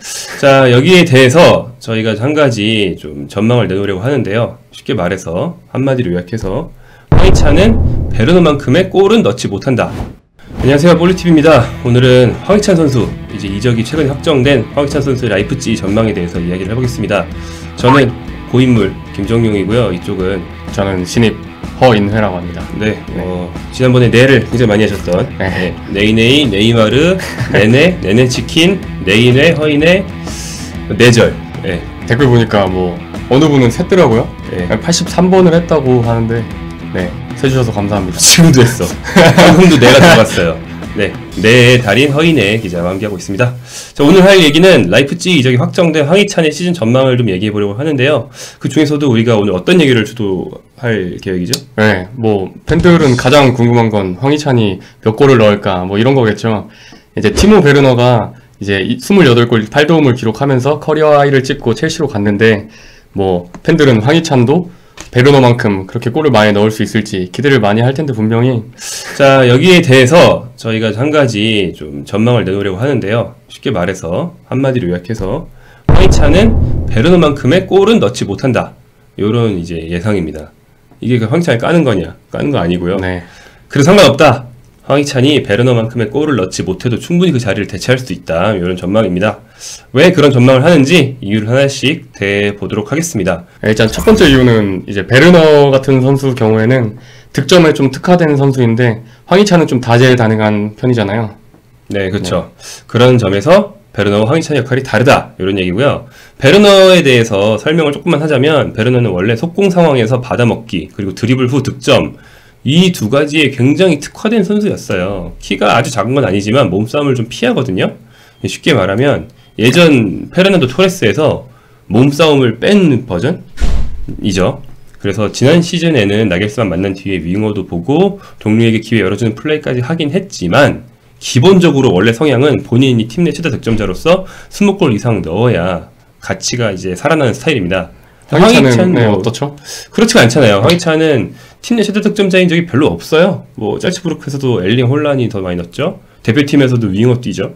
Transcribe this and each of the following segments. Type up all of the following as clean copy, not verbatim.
자, 여기에 대해서 저희가 한 가지 좀 전망을 내놓으려고 하는데요. 쉽게 말해서 한마디로 요약해서 황희찬은 베르너만큼의 골은 넣지 못한다. 안녕하세요, 볼리TV입니다. 오늘은 황희찬 선수, 이제 이적이 최근에 확정된 황희찬 선수의 라이프찌히 전망에 대해서 이야기를 해보겠습니다. 저는 고인물 김정용이고요. 이쪽은 저는 신입 허인회라고 합니다. 네, 지난번에 네를 굉장히 많이 하셨던 네이네이, 네이마르, 네네 치킨, 네이네, 허인회, 네절. 네. 댓글 보니까 뭐 어느 분은 셌더라고요. 네. 83번을 했다고 하는데 세주셔서 감사합니다. 지금도 했어. 방금도 내가 들어갔어요. 네, 달인 허인의 기자와 함께하고 있습니다. 자, 오늘 할 얘기는 라이프찌히 이적이 확정된 황희찬의 시즌 전망을 좀 얘기해보려고 하는데요. 그 중에서도 우리가 오늘 어떤 얘기를 주도할 계획이죠? 네, 뭐 팬들은 가장 궁금한 건 황희찬이 몇 골을 넣을까 뭐 이런 거겠죠. 이제 티모 베르너가 이제 28골 8도움을 기록하면서 커리어 하이를 찍고 첼시로 갔는데 뭐 팬들은 황희찬도 베르너만큼 그렇게 골을 많이 넣을 수 있을지 기대를 많이 할 텐데 분명히. 자, 여기에 대해서 저희가 한 가지 좀 전망을 내놓으려고 하는데요. 쉽게 말해서 한마디로 요약해서 황희찬은 베르너만큼의 골은 넣지 못한다. 요런 이제 예상입니다. 이게 그 황희찬을 까는 거냐? 까는 거 아니고요. 네. 그래도 상관없다. 황희찬이 베르너만큼의 골을 넣지 못해도 충분히 그 자리를 대체할 수 있다. 이런 전망입니다. 왜 그런 전망을 하는지 이유를 하나씩 대보도록 하겠습니다. 일단 첫 번째 이유는 이제 베르너 같은 선수 경우에는 득점에 좀 특화된 선수인데 황희찬은 좀 다재다능한 편이잖아요. 네, 그렇죠. 그런 점에서 베르너와 황희찬의 역할이 다르다. 이런 얘기고요. 베르너에 대해서 설명을 조금만 하자면 베르너는 원래 속공 상황에서 받아먹기 그리고 드리블 후 득점 이 두 가지에 굉장히 특화된 선수였어요. 키가 아주 작은 건 아니지만 몸싸움을 좀 피하거든요. 쉽게 말하면 예전 페르난도 토레스에서 몸싸움을 뺀 버전이죠. 그래서 지난 시즌에는 나겔스만 만난 뒤에 윙어도 보고 동료에게 기회 열어주는 플레이까지 하긴 했지만 기본적으로 원래 성향은 본인이 팀 내 최다 득점자로서 20골 이상 넣어야 가치가 이제 살아나는 스타일입니다. 황희찬은 어떻죠? 그렇지가 않잖아요. 황희찬은 팀 내 최다 득점자인 적이 별로 없어요. 뭐 짤츠부르크에서도 엘링 홀란이 더 많이 넣었죠. 대표팀에서도 윙어 뛰죠.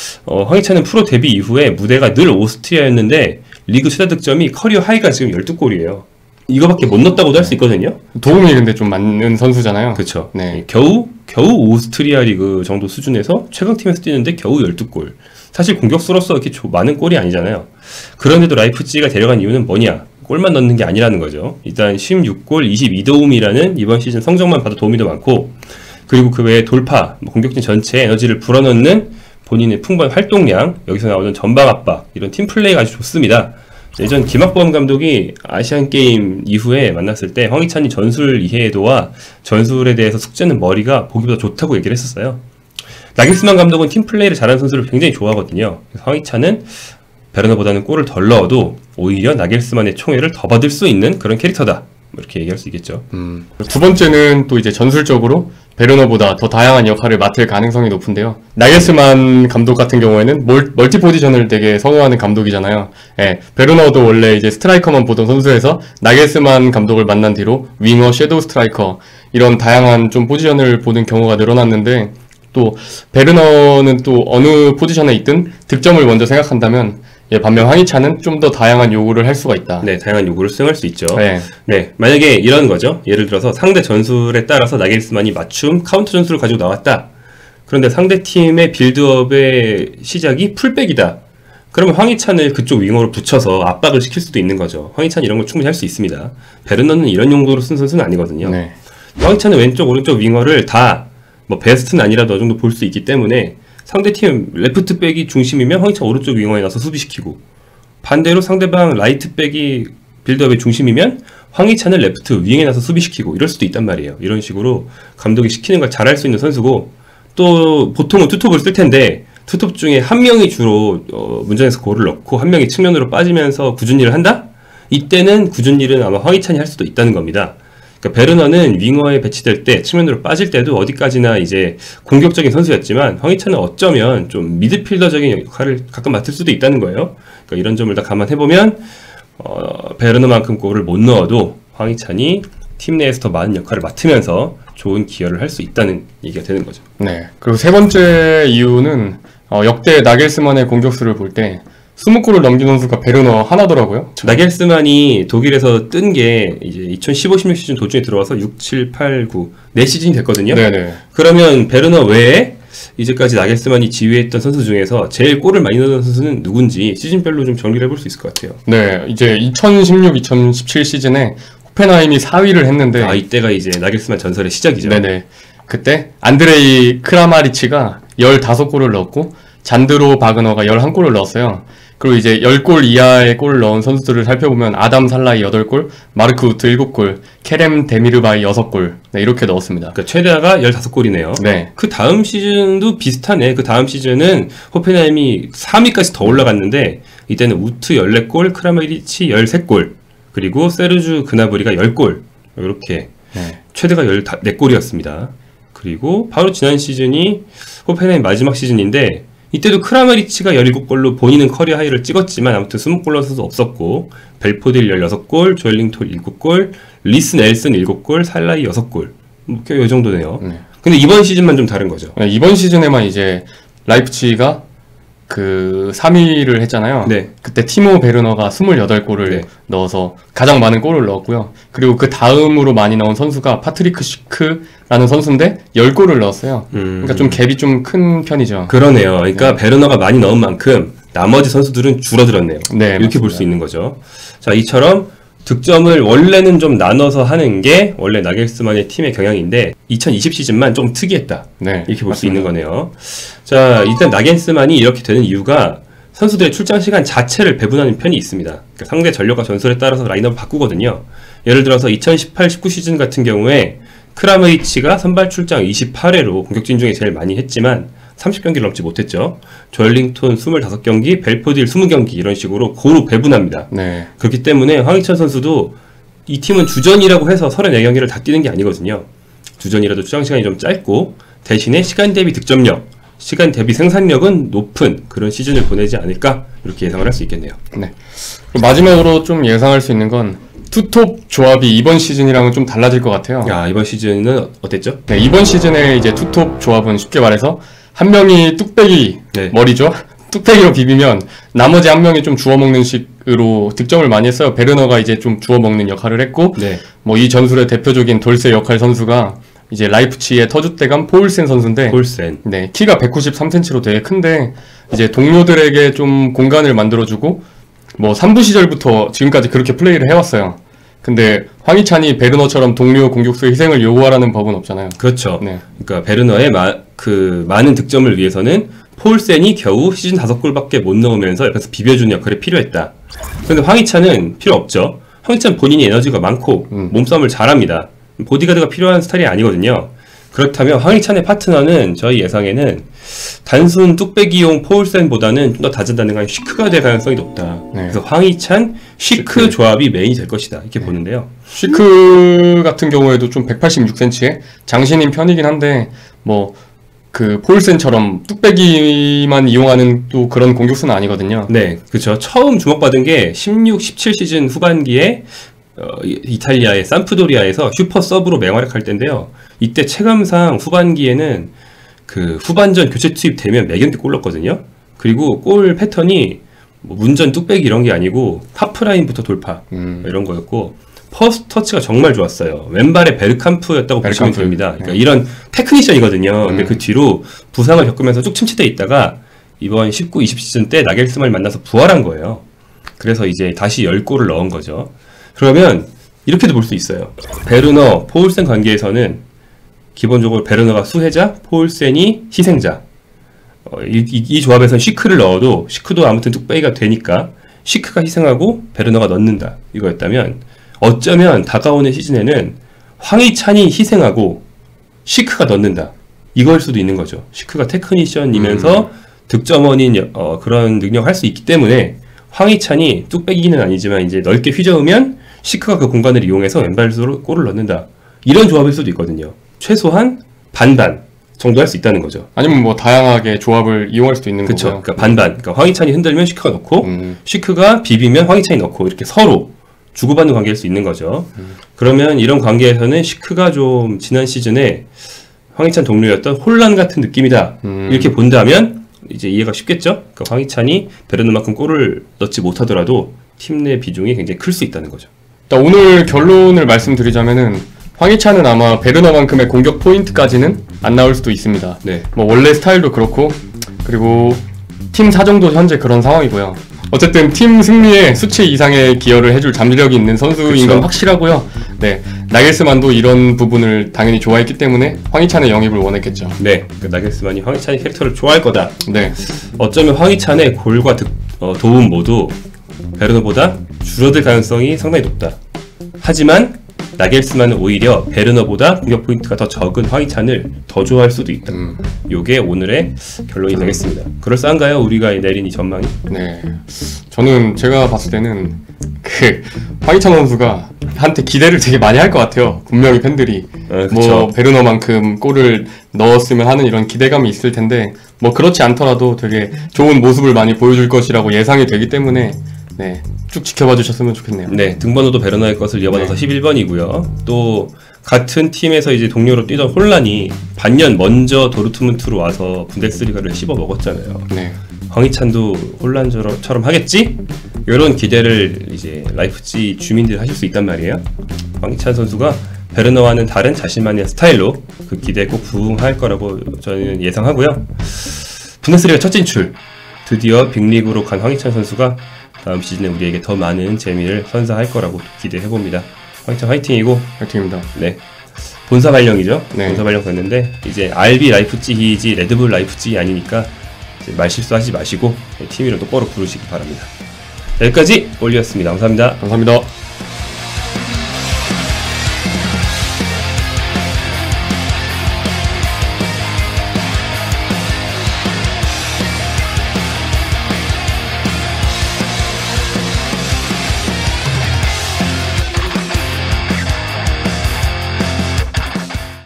황희찬은 프로 데뷔 이후에 무대가 늘 오스트리아였는데 리그 최다 득점이 커리어 하이가 지금 12골이에요. 이거밖에 못 넣었다고도 할 수 있거든요. 도움이 근데 좀 많은 선수잖아요. 그렇죠. 네. 겨우 오스트리아 리그 정도 수준에서 최강팀에서 뛰는데 겨우 12골. 사실 공격수로서 이렇게 많은 골이 아니잖아요. 그런데도 라이프찌히가 데려간 이유는 뭐냐? 골만 넣는 게 아니라는 거죠. 일단 16골 22도움이라는 이번 시즌 성적만 봐도 도움이 더 많고 그리고 그 외에 돌파, 공격진 전체에 에너지를 불어넣는 본인의 풍부한 활동량, 여기서 나오는 전방 압박, 이런 팀플레이가 아주 좋습니다. 예전 김학범 감독이 아시안게임 이후에 만났을 때 황희찬이 전술 이해도와 전술에 대해서 숙제는 머리가 보기보다 좋다고 얘기를 했었어요. 나겔스만 감독은 팀플레이를 잘하는 선수를 굉장히 좋아하거든요. 그래서 황희찬은 베르너보다는 골을 덜 넣어도 오히려 나겔스만의 총애를 더 받을 수 있는 그런 캐릭터다. 이렇게 얘기할 수 있겠죠. 두 번째는 또 이제 전술적으로 베르너보다 더 다양한 역할을 맡을 가능성이 높은데요. 나겔스만 감독 같은 경우에는 멀티 포지션을 되게 선호하는 감독이잖아요. 베르너도 원래 이제 스트라이커만 보던 선수에서 나겔스만 감독을 만난 뒤로 윙어, 섀도우 스트라이커 이런 다양한 좀 포지션을 보는 경우가 늘어났는데 또 베르너는 또 어느 포지션에 있든 득점을 먼저 생각한다면 반면 황희찬은 좀 더 다양한 요구를 할 수가 있다. 네, 다양한 요구를 수행할 수 있죠. 네, 만약에 이런 거죠. 예를 들어서 상대 전술에 따라서 나겔스만이 맞춤 카운터 전술을 가지고 나왔다. 그런데 상대 팀의 빌드업의 시작이 풀백이다. 그러면 황희찬을 그쪽 윙어로 붙여서 압박을 시킬 수도 있는 거죠. 황희찬이 이런 걸 충분히 할 수 있습니다. 베르너는 이런 용도로 쓴 선수는 아니거든요. 네. 황희찬은 왼쪽 오른쪽 윙어를 다 뭐 베스트는 아니라도 어느 정도 볼 수 있기 때문에 상대팀 레프트백이 중심이면 황희찬 오른쪽 윙어에 나서 수비시키고 반대로 상대방 라이트백이 빌드업의 중심이면 황희찬을 레프트 윙에 나서 수비시키고 이럴 수도 있단 말이에요. 이런 식으로 감독이 시키는 걸 잘할 수 있는 선수고 또 보통은 투톱을 쓸 텐데 투톱 중에 한 명이 주로 문전에서 골을 넣고 한 명이 측면으로 빠지면서 굳은 일을 한다? 이때는 굳은 일은 아마 황희찬이 할 수도 있다는 겁니다. 그러니까 베르너는 윙어에 배치될 때 측면으로 빠질 때도 어디까지나 이제 공격적인 선수였지만 황희찬은 어쩌면 좀 미드필더적인 역할을 가끔 맡을 수도 있다는 거예요. 그러니까 이런 점을 다 감안해보면 베르너만큼 골을 못 넣어도 황희찬이 팀 내에서 더 많은 역할을 맡으면서 좋은 기여를 할 수 있다는 얘기가 되는 거죠. 네. 그리고 세 번째 이유는 역대 나겔스만의 공격수를 볼 때 20골을 넘긴 선수가 베르너 하나더라고요. 나겔스만이 독일에서 뜬 게 이제 2015-16 시즌 도중에 들어와서 6, 7, 8, 9 네 시즌이 됐거든요. 네네. 그러면 베르너 외에 이제까지 나겔스만이 지휘했던 선수 중에서 제일 골을 많이 넣은 선수는 누군지 시즌별로 좀 정리를 해볼 수 있을 것 같아요. 네, 이제 2016-2017 시즌에 호펜하임이 4위를 했는데 이때가 이제 나겔스만 전설의 시작이죠. 네네. 그때 안드레이 크라마리치가 15골을 넣었고 잔드로 바그너가 11골을 넣었어요. 그리고 이제 10골 이하의 골을 넣은 선수들을 살펴보면 아담 살라이 8골, 마르크 우트 7골, 케렘 데미르바이 6골 네, 이렇게 넣었습니다. 그러니까 최다가 15골이네요. 네. 그 다음 시즌도 비슷하네. 그 다음 시즌은 호펜하임이 3위까지 더 올라갔는데 이때는 우트 14골, 크라마리치 13골, 그리고 세르주 그나브리가 10골 이렇게 네. 최대가 14골이었습니다. 그리고 바로 지난 시즌이 호펜하임 마지막 시즌인데 이때도 크라마리치가 17골로 본인은 커리어 하이를 찍었지만 아무튼 20골 넣은 선수 없었고 벨포딜 16골, 조엘링톨 7골, 리스 넬슨 7골, 살라이 6골 이 정도네요. 네. 근데 이번 시즌만 좀 다른 거죠. 네, 이번 시즌에만 이제 라이프치히가 그 3위를 했잖아요. 네. 그때 티모 베르너가 28골을 네. 넣어서 가장 많은 골을 넣었고요. 그리고 그 다음으로 많이 넣은 선수가 파트리크 시크라는 선수인데 10골을 넣었어요. 그러니까 좀 갭이 좀 큰 편이죠. 그러네요. 그러니까 베르너가 많이 넣은 만큼 나머지 선수들은 줄어들었네요. 네, 이렇게 맞습니다. 볼 수 있는 거죠. 자, 이처럼 득점을 원래는 좀 나눠서 하는 게 원래 나겔스만의 팀의 경향인데 2020 시즌만 좀 특이했다. 네, 이렇게 볼 수 맞습니다. 있는 거네요. 자, 일단 나겔스만이 이렇게 되는 이유가 선수들의 출장 시간 자체를 배분하는 편이 있습니다. 그러니까 상대 전력과 전술에 따라서 라인업을 바꾸거든요. 예를 들어서 2018-19 시즌 같은 경우에 크라메이치가 선발 출장 28회로 공격진 중에 제일 많이 했지만 30경기를 넘지 못했죠. 조엘링톤 25경기, 벨포딜 20경기 이런 식으로 고루 배분합니다. 네. 그렇기 때문에 황희찬 선수도 이 팀은 주전이라고 해서 34경기를 다 뛰는 게 아니거든요. 주전이라도 출장 시간이 좀 짧고 대신에 시간 대비 득점력, 시간 대비 생산력은 높은 그런 시즌을 보내지 않을까 이렇게 예상을 할 수 있겠네요. 네. 그리고 마지막으로 좀 예상할 수 있는 건 투톱 조합이 이번 시즌이랑은 좀 달라질 것 같아요. 야, 이번 시즌은 어땠죠? 네, 이번 시즌에 이제 투톱 조합은 쉽게 말해서 한 명이 뚝배기 네. 머리죠. 뚝배기로 비비면 나머지 한 명이 좀 주워 먹는 식으로 득점을 많이 했어요. 베르너가 이제 좀 주워 먹는 역할을 했고, 네. 뭐 이 전술의 대표적인 돌쇠 역할 선수가 이제 라이프치히의 터줏대감 포울센 선수인데, 폴센. 네, 키가 193cm로 되게 큰데 이제 동료들에게 좀 공간을 만들어주고 뭐 3부 시절부터 지금까지 그렇게 플레이를 해왔어요. 근데 황희찬이 베르너처럼 동료 공격수의 희생을 요구하라는 법은 없잖아요. 그렇죠. 네. 그러니까 베르너의 많은 득점을 위해서는 폴센이 겨우 시즌 5골밖에 못 넣으면서 옆에서 비벼주는 역할이 필요했다. 그런데 황희찬은 필요 없죠. 황희찬 본인이 에너지가 많고 몸싸움을 잘합니다. 보디가드가 필요한 스타일이 아니거든요. 그렇다면 황희찬의 파트너는 저희 예상에는 단순 뚝배기용 포울센보다는 좀 더 다재다능한 쉬크가 될 가능성이 높다. 네. 그래서 황희찬, 쉬크 조합이 메인이 될 것이다. 이렇게 보는데요. 쉬크 같은 경우에도 좀 186cm의 장신인 편이긴 한데 뭐 그 포울센처럼 뚝배기만 이용하는 또 그런 공격수는 아니거든요. 네, 그렇죠. 처음 주목받은 게 16, 17 시즌 후반기에 이탈리아의 산프도리아에서 슈퍼 서브로 맹활약할 때인데요. 이때 체감상 후반기에는 그 후반전 교체 투입되면 매경기 골 넣었거든요. 그리고 골 패턴이 뭐 문전 뚝배기 이런 게 아니고 하프라인부터 돌파 이런 거였고 퍼스트 터치가 정말 좋았어요. 왼발의 베르캄프였다고 보시면 됩니다. 그러니까 이런 테크니션이거든요. 근데 그 뒤로 부상을 겪으면서 쭉 침체돼 있다가 이번 19, 20 시즌 때 나겔스만을 만나서 부활한 거예요. 그래서 이제 다시 10골을 넣은 거죠. 그러면 이렇게도 볼 수 있어요. 베르너, 포울센 관계에서는 기본적으로 베르너가 수혜자, 포울센이 희생자. 이 조합에서는 시크를 넣어도 시크도 아무튼 뚝배기가 되니까 시크가 희생하고 베르너가 넣는다. 이거였다면 어쩌면 다가오는 시즌에는 황희찬이 희생하고 시크가 넣는다. 이걸 수도 있는 거죠. 시크가 테크니션이면서 득점원인 그런 능력을 할 수 있기 때문에 황희찬이 뚝배기는 아니지만 이제 넓게 휘저으면 시크가 그 공간을 이용해서 왼발으로 골을 넣는다. 이런 조합일 수도 있거든요. 최소한 반반 정도 할 수 있다는 거죠. 아니면 뭐 다양하게 조합을 이용할 수도 있는 그쵸. 거고요. 그러니까 반반. 그러니까 황희찬이 흔들면 시크가 넣고 시크가 비비면 황희찬이 넣고 이렇게 서로 주고받는 관계일 수 있는 거죠. 그러면 이런 관계에서는 시크가 좀 지난 시즌에 황희찬 동료였던 혼란 같은 느낌이다. 이렇게 본다면 이제 이해가 쉽겠죠? 그러니까 황희찬이 베르너만큼 골을 넣지 못하더라도 팀 내 비중이 굉장히 클 수 있다는 거죠. 일단 오늘 결론을 말씀드리자면은 황희찬은 아마 베르너만큼의 공격 포인트까지는 안 나올 수도 있습니다. 네. 뭐 원래 스타일도 그렇고 그리고 팀 사정도 현재 그런 상황이고요. 어쨌든 팀 승리에 수치 이상의 기여를 해줄 잠재력이 있는 선수인 그쵸. 건 확실하고요. 네, 나겔스만도 이런 부분을 당연히 좋아했기 때문에 황희찬의 영입을 원했겠죠. 네, 그 나겔스만이 황희찬의 캐릭터를 좋아할 거다. 네, 어쩌면 황희찬의 골과 도움 모두 베르너보다 줄어들 가능성이 상당히 높다. 하지만 나겔스만은 오히려 베르너보다 공격 포인트가 더 적은 황희찬을 더 좋아할 수도 있다. 요게 오늘의 결론이 되겠습니다. 그럴싸한가요? 우리가 내린 이 전망이? 네. 저는 제가 봤을 때는 그 황희찬 선수가 한테 기대를 되게 많이 할 것 같아요. 분명히 팬들이 뭐 베르너만큼 골을 넣었으면 하는 이런 기대감이 있을 텐데 뭐 그렇지 않더라도 되게 좋은 모습을 많이 보여줄 것이라고 예상이 되기 때문에 네, 쭉 지켜봐 주셨으면 좋겠네요. 네, 등번호도 베르너의 것을 이어받아서 11번이고요. 또 같은 팀에서 이제 동료로 뛰던 홀란이 반년 먼저 도르트문트로 와서 분데스리가를 씹어 먹었잖아요. 네. 황희찬도 홀란처럼 하겠지? 이런 기대를 이제 라이프치히 주민들이 하실 수 있단 말이에요. 황희찬 선수가 베르너와는 다른 자신만의 스타일로 그 기대에 꼭 부응할 거라고 저는 예상하고요. 분데스리가 첫 진출, 드디어 빅리그로 간 황희찬 선수가 다음 시즌에 우리에게 더 많은 재미를 선사할 거라고 기대해봅니다. 황희찬 화이팅이고 화이팅입니다. 네, 본사 발령이죠. 네. 본사 발령 됐는데 이제 RB 라이프치히지 레드불 라이프치히 아니니까 이제 말 실수하지 마시고 팀 이름 똑바로 부르시기 바랍니다. 여기까지 올리였습니다. 감사합니다. 감사합니다.